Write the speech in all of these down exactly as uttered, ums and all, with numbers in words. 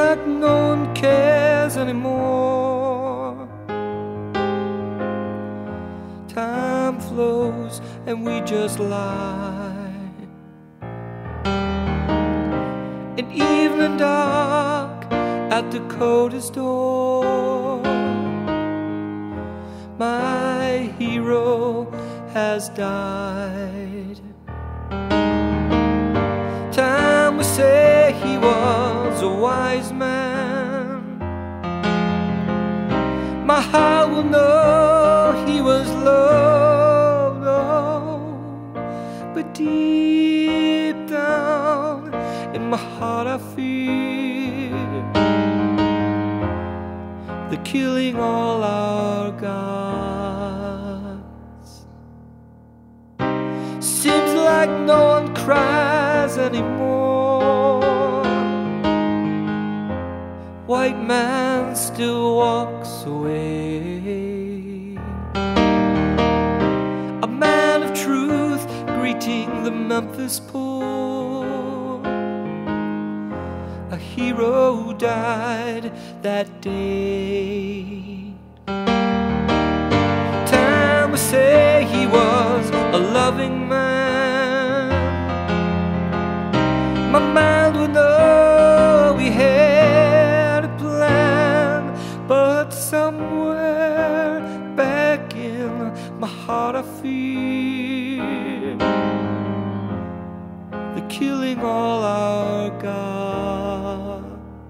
like no one cares anymore. Time flows and we just lie in evening dark at the coldest door. My hero has died. Time will say he was a wise man. My heart will know he was loved, oh, but deep down in my heart I fear the killing all our gods. Seems like no one cries anymore. White man still walks away, a man of truth greeting the Memphis poor. A hero died that day. Time will say he was a loving man. My mind would know we had a plan, but somewhere back in my heart I fear the killing all our gods.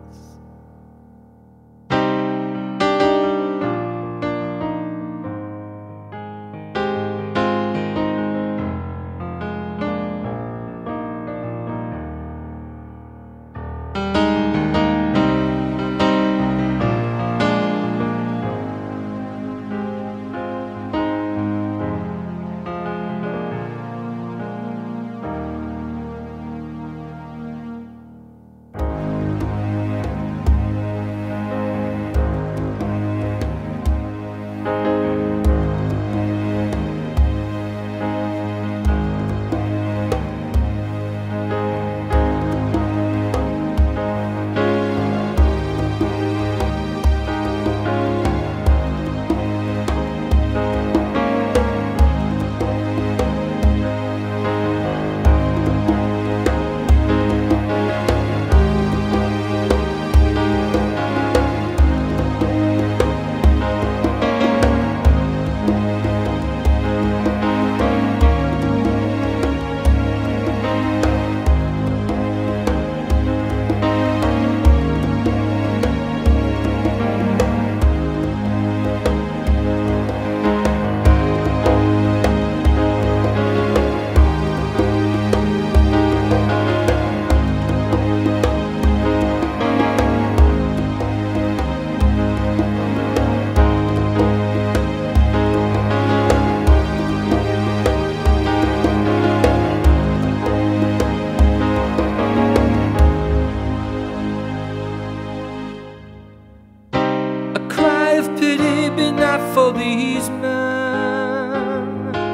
For these men,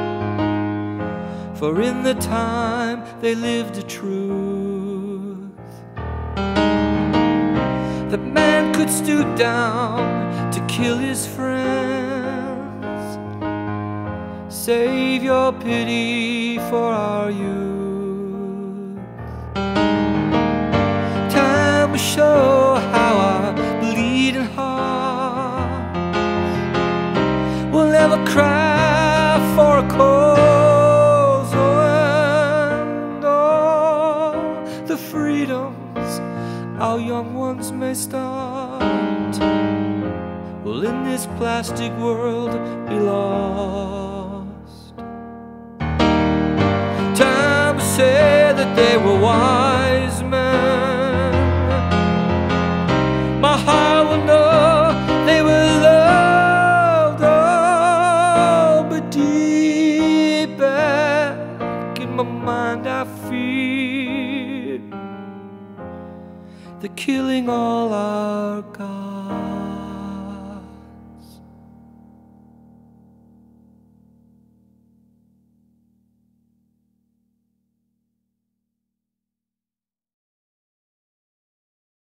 for in the time they lived the truth, that man could stoop down to kill his friends. Save your pity for our youth. Time will show how our bleeding heart will never cry for a cause, oh, and all the freedoms our young ones may start will in this plastic world be lost. Time will say that they were wise men. My heart will know they were loved, oh, but deep back in my mind I fear the killing all our gods.